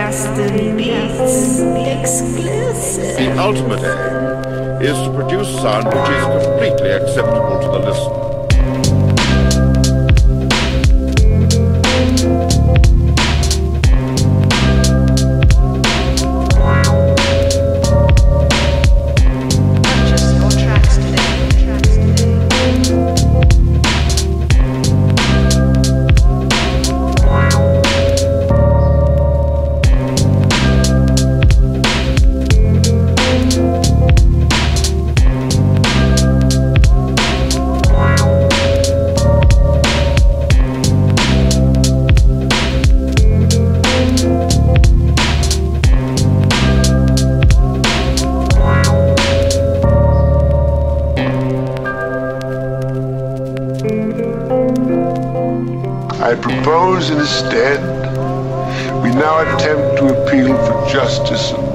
Koston Beats exclusive. The ultimate aim is to produce sound which is completely acceptable to the listener. I propose instead, we now attempt to appeal for justice and